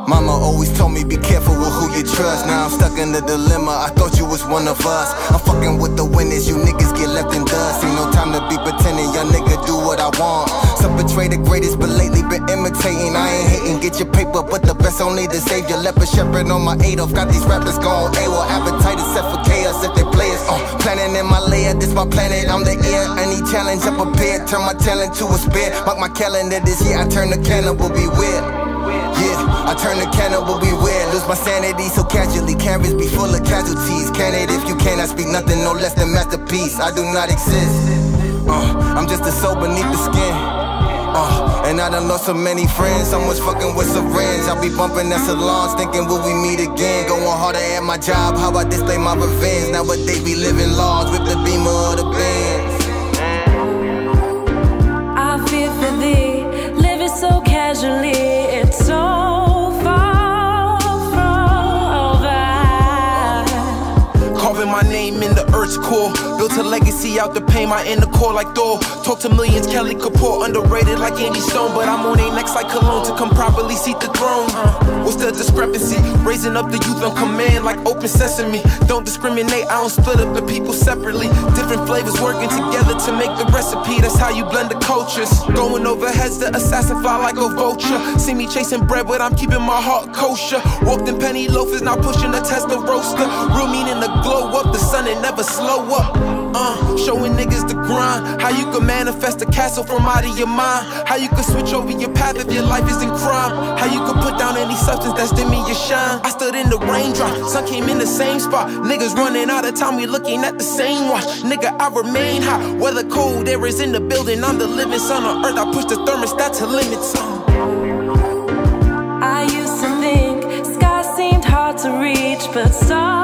Mama always told me be careful with who you trust. Now I'm stuck in the dilemma, I thought you was one of us. I'm fucking with the winners, you niggas get left in dust. Ain't no time to be pretending, young nigga do what I want. Some betray the greatest, but lately been imitating. I ain't hating, get your paper, but the best only to save your leopard shepherd on my Adolf. Got these rappers going AWOL, appetite is set for chaos if they play us. Planning in my layer, this my planet, I'm the ear. Any challenge I'm prepared, turn my talent to a spear. Mark my calendar this year, I turn the cannibal, beware. Yeah, I turn the cannibal, beware. Lose my sanity so casually, canvas be full of casualties. Can it if you can, I speak nothing no less than masterpiece. I do not exist, I'm just a soul beneath the skin. And I done lost so many friends, someone's fucking with syringe. I be bumping at salons, thinking will we meet again. Going harder at my job, how I display my revenge. Nowadays we living large, with the beamer of the Benz. I feel for thee, living so casually, it's so far from over. Carving my name in the earth's core, built a legacy out the pain, my inner core like Thor. Talk to millions, Kelly Kapoor, underrated like Andy Stone. But I'm on their necks like cologne to come properly seat the throne. What's the discrepancy? Raising up the youth on command like open sesame. Don't discriminate, I don't split up the people separately. Different flavors working together to make the recipe. That's how you blend the cultures. Going over heads, the assassin fly like a vulture. See me chasing bread, but I'm keeping my heart kosher. Walked in penny loafers, now pushing a Tesla roaster. Real meaning to glow up, the sun it never slow up. Showing niggas the grind. How you can manifest a castle from out of your mind. How you can switch over your path if your life is in crime. How you can put down any substance that's dimming your shine. I stood in the raindrop, sun came in the same spot. Niggas running out of time, we looking at the same watch. Nigga, I remain hot, weather cold, air is in the building. I'm the living sun on earth, I push the thermostat to limits. I used to think sky seemed hard to reach, but stars